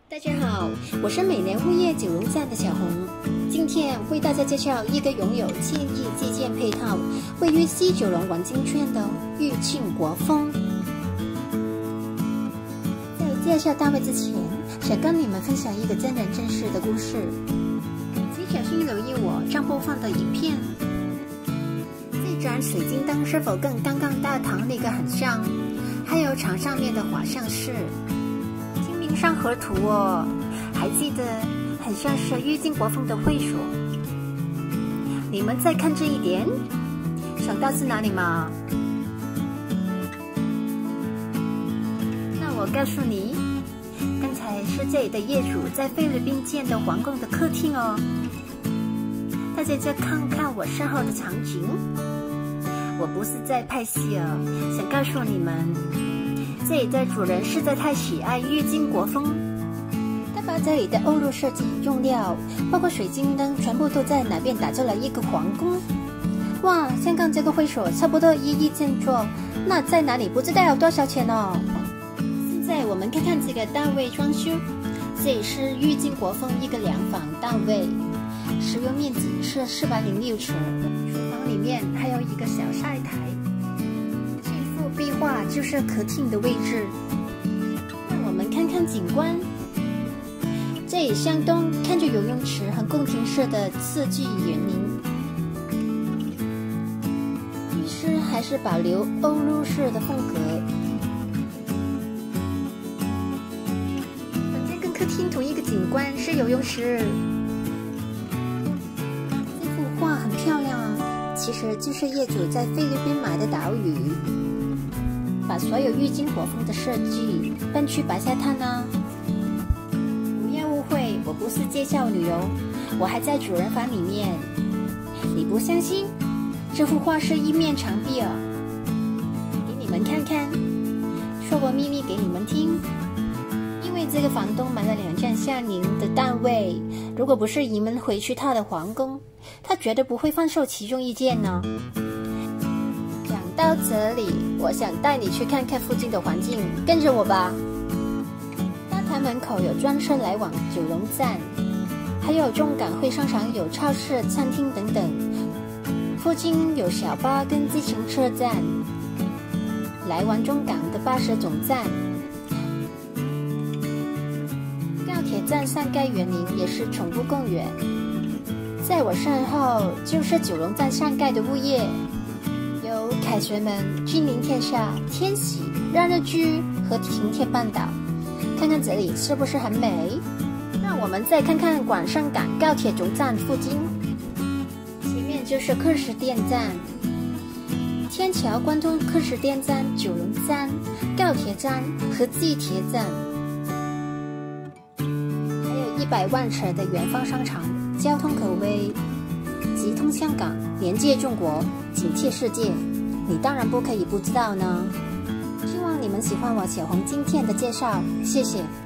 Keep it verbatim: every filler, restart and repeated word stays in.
大家好，我是美联物业九龙站的小红，今天为大家介绍一个拥有千亿基建配套、位于西九龙黄金圈的裕庆国风。在介绍单位之前，想跟你们分享一个真人真事的故事，请小心留意我将播放的影片。这盏水晶灯是否跟刚刚大堂那个很像？还有墙上面的画像是清明上河图哦，还记得很像是裕庆国风的会所。你们再看这一点，想到是哪里吗？那我告诉你，刚才是这里的业主在菲律宾建的皇宫的客厅哦。大家再看看我身后的场景，我不是在拍戏哦，想告诉你们，这里的主人实在太喜爱裕庆国风，他把这里的欧陆设计用料，包括水晶灯，全部都在哪边打造了一个皇宫。哇，香港这个会所差不多一亿建筑，那在哪里不知道要多少钱哦。现在我们看看这个单位装修，这里是裕庆国风一个两房单位，使用面积是四百零六尺，厨房里面还有一个小晒台。这幅壁画就是客厅的位置。让我们看看景观，这里向东看着游泳池和宫廷式的四季园林，浴室还是保留欧陆式的风格。反正跟客厅同一个景观是游泳池。这幅画很漂亮啊，其实就是业主在菲律宾买的岛屿，把所有裕庆国风的设计搬去白沙滩啊。不要误会，我不是介绍旅游，我还在主人房里面。你不相信？这幅画是一面墙壁哦，给你们看看，说个秘密给你们听。因为这个房东买了两间相邻的单位，如果不是移民回去他的皇宫，他绝对不会放售其中一间呢。讲到这里，我想带你去看看附近的环境，跟着我吧。大堂门口有专车来往九龙站，还有中港会商场，有超市、餐厅等等。附近有小巴跟自行车站，来往中港的巴士总站。高铁站上盖园林也是宠物公园。在我身后就是九龙站上盖的物业，有凯旋门、君临天下、天喜、让日居和晴天半岛。看看这里是不是很美？让我们再看看广深港高铁总站附近，前面就是柯士甸站、天桥贯通柯士甸站、九龙站、高铁站和地铁站，还有一百万尺的远方商场，交通可谓直通香港，连接中国，紧贴世界，你当然不可以不知道呢。希望你们喜欢我小红今天的介绍，谢谢。